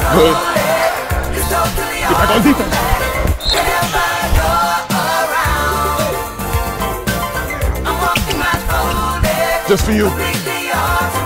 Good. Get back on defense. Just for you.